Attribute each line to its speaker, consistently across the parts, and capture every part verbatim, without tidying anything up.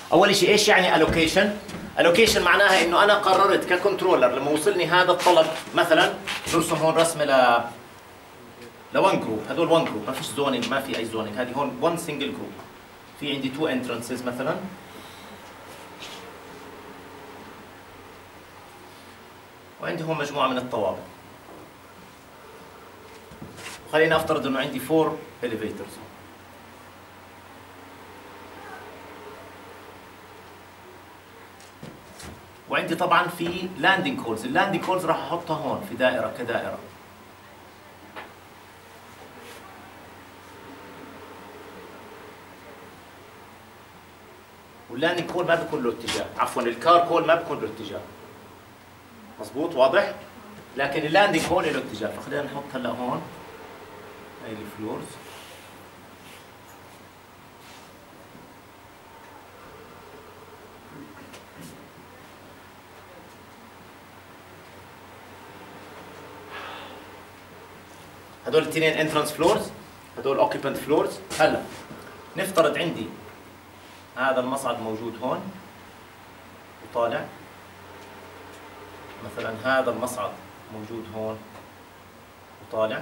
Speaker 1: اول شيء ايش يعني الوكيشن؟ الوكيشن معناها انه انا قررت ككنترولر لما وصلني هذا الطلب، مثلا نرسم هون رسمه ل ل one جروب، هذول one جروب ما فيش زونينج، ما في اي زونينج، هذه هون one سنجل جروب. في عندي two entrances مثلا، وعندي هون مجموعه من الطوابق. خلينا افترض انه عندي four elevators. وعندي طبعا في لاندنج كولز، اللاندنج كولز راح احطها هون في دائره كدائره. واللاندنج كول ما بيكون له اتجاه، عفوا الكار كول ما بيكون له اتجاه. مظبوط واضح؟ لكن اللاندنج كول له اتجاه، فخلينا نحط هلا هون هاي الفلورز. هدول الاثنين انترانس فلورز، هدول اوكيبنت فلورز. هلا نفترض عندي هذا المصعد موجود هون وطالع، مثلا هذا المصعد موجود هون وطالع.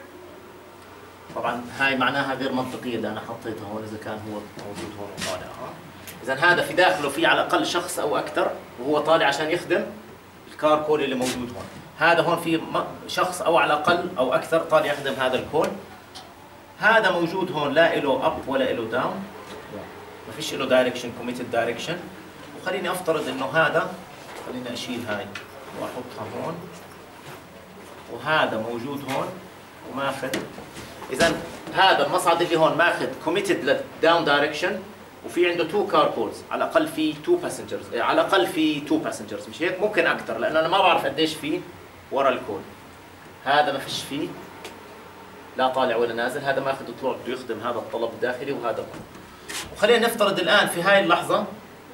Speaker 1: طبعا هاي معناها غير منطقيه اللي انا حطيتها هون اذا كان هو موجود هون وطالع. اذا هذا في داخله في على الاقل شخص او اكثر وهو طالع عشان يخدم الكار كول اللي موجود هون. هذا هون في شخص او على الاقل او اكثر طالع يخدم هذا الكول. هذا موجود هون لا له اب ولا له داون، ما فيش له دايركشن، كوميتد دايركشن. وخليني افترض انه هذا، خليني اشيل هاي واحطها هون، وهذا موجود هون وماخذ. اذا هذا المصعد اللي هون ماخذ كوميتد للداون دايركشن، وفي عنده تو كار كولز، على الاقل في تو باسنجرز، على الاقل في تو باسنجرز، مش هيك؟ ممكن اكثر لانه انا ما بعرف قديش فيه ورا الكول. هذا ما فيش فيه لا طالع ولا نازل، هذا ماخذ طلوع بده يخدم هذا الطلب الداخلي وهذا. وخلينا نفترض الان في هاي اللحظه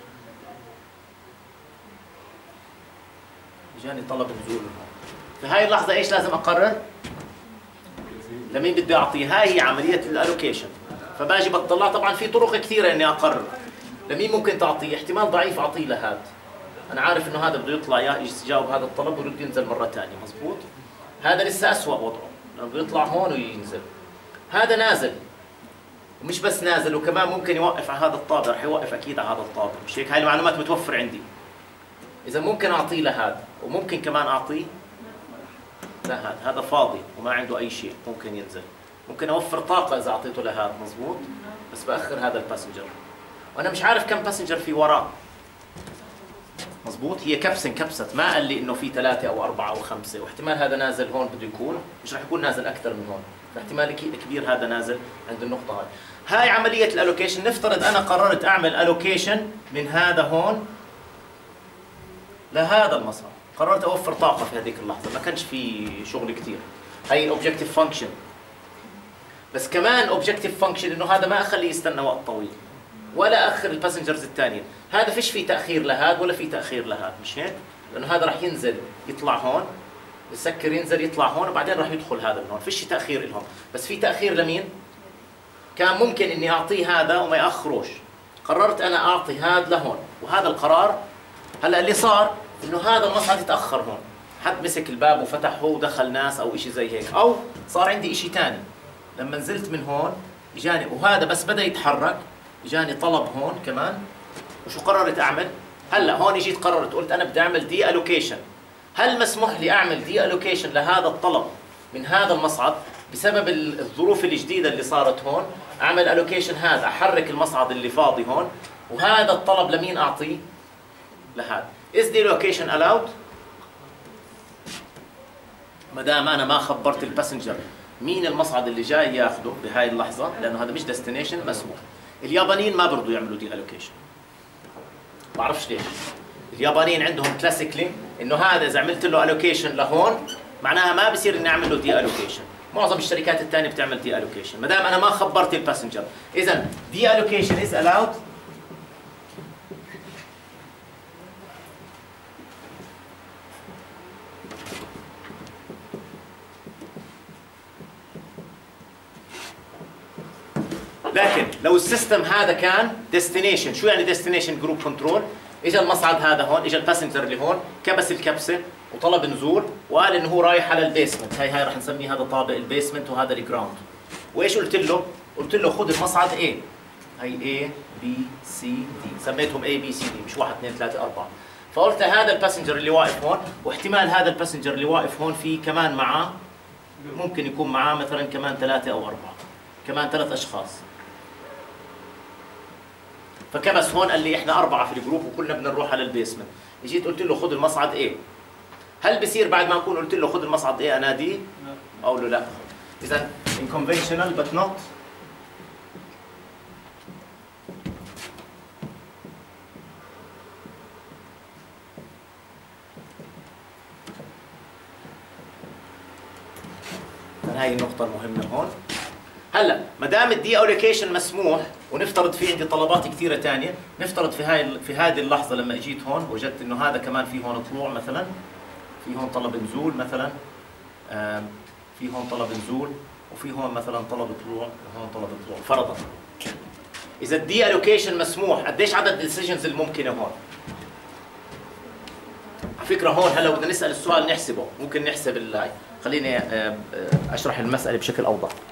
Speaker 1: اجاني طلب نزول. في هاي اللحظه ايش لازم اقرر؟ لمين بدي اعطيه؟ هاي هي عمليه الالوكيشن. فباجي بطلع، طبعا في طرق كثيره اني اقرر لمين ممكن تعطيه. احتمال ضعيف اعطيه لهذا، انا عارف انه هذا بده يطلع يجاوب هذا الطلب ويرد ينزل مره ثانيه. مزبوط. هذا لسه اسوء وضعه لانه بده يطلع هون وينزل. هذا نازل، ومش بس نازل وكمان ممكن يوقف على هذا الطابق، رح يوقف اكيد على هذا الطابق، مش هيك؟ هاي المعلومات متوفر عندي. اذا ممكن اعطيه لهذا، وممكن كمان اعطيه لهذا، هذا فاضي وما عنده اي شيء ممكن ينزل. ممكن اوفر طاقه اذا اعطيته لهذا. مزبوط. بس باخر هذا الباسنجر وانا مش عارف كم باسنجر في وراه. مزبوط. هي كبسه كبست، ما قال لي انه في ثلاثه او اربعه او خمسه، واحتمال هذا نازل هون بده يكون، مش رح يكون نازل اكثر من هون، فاحتمال كبير هذا نازل عند النقطه هاي. هاي عمليه الالوكيشن. نفترض انا قررت اعمل الوكيشن من هذا هون لهذا المصعد، قررت اوفر طاقه في هذيك اللحظه، ما كانش في شغل كثير. هاي اوبجكتيف فانكشن. بس كمان اوبجكتيف فانكشن انه هذا ما اخليه يستنى وقت طويل ولا اخر الباسنجرز الثانيين. هذا فيش في تاخير لهذا ولا في تاخير لهذا، مش هيك؟ لانه هذا راح ينزل يطلع هون، يسكر ينزل يطلع هون، وبعدين راح يدخل هذا من هون، فيش تاخير لهم. بس في تاخير لمين؟ كان ممكن اني اعطيه هذا وما ياخروش، قررت انا اعطي هذا لهون، وهذا القرار. هلا اللي صار انه هذا المصعد يتاخر هون، حد مسك الباب وفتحه ودخل ناس او شيء زي هيك، او صار عندي شيء ثاني. لما نزلت من هون اجاني، وهذا بس بدا يتحرك اجاني طلب هون كمان. وشو قررت اعمل؟ هلا هون جيت قررت قلت انا بدي اعمل دي الوكيشن. هل مسموح لي اعمل دي الوكيشن لهذا الطلب من هذا المصعد بسبب الظروف الجديده اللي صارت هون؟ اعمل الوكيشن هذا، احرك المصعد اللي فاضي هون، وهذا الطلب لمين اعطيه؟ لهذا. is the location allowed؟ ما دام انا ما خبرت الباسنجر مين المصعد اللي جاي ياخذه بهاي اللحظه، لانه هذا مش ديستنيشن، مسموح. اليابانيين ما برضوا يعملوا دي الوكيشن، ما بعرفش ليش. اليابانيين عندهم كلاسيكلي انه هذا اذا عملت له الوكيشن لهون معناها ما بصير اني اعمل له دي الوكيشن. معظم الشركات الثانيه بتعمل دي الوكيشن ما دام انا ما خبرت الباسنجر. اذا دي الوكيشن از allowed لكن لو السيستم هذا كان ديستنيشن، شو يعني ديستنيشن جروب كنترول؟ اجى المصعد هذا هون، اجى الباسنجر اللي هون، كبس الكبسه وطلب نزول وقال انه هو رايح على البيسمنت، هاي هاي رح نسميه هذا طابق البيسمنت وهذا الجراوند. وايش قلت له؟ قلت له خذ المصعد A، هي A B C D، سميتهم A B C D مش واحد اثنين ثلاثة أربعة. فقلت هذا الباسنجر اللي واقف هون، واحتمال هذا الباسنجر اللي واقف هون في كمان معاه، ممكن يكون معاه مثلا كمان ثلاثة أو أربعة، كمان ثلاث أشخاص. فكبس هون قال لي احنا أربعة في الجروب وكلنا بدنا نروح على البيسمنت. اجيت قلت له خذ المصعد A. هل بصير بعد ما أكون قلت له خذ المصعد A أناديه؟ أقول له لا. إذا unconventional but not هاي النقطة المهمة هون. هلا ما دام الدي ألوكيشن مسموح، ونفترض في عندي طلبات كثيرة ثانية، نفترض في هاي في هذه اللحظة لما اجيت هون وجدت انه هذا كمان في هون طلوع مثلا، في هون طلب نزول مثلا، في هون طلب نزول، وفي هون مثلا طلب طلوع، وهون طلب طلوع، فرضا. إذا الدي ألوكيشن مسموح، قديش عدد الديسيجنز الممكنة هون؟ على فكرة هون هلا بدنا نسأل السؤال نحسبه، ممكن نحسب اللاي. خليني اشرح المسألة بشكل اوضح.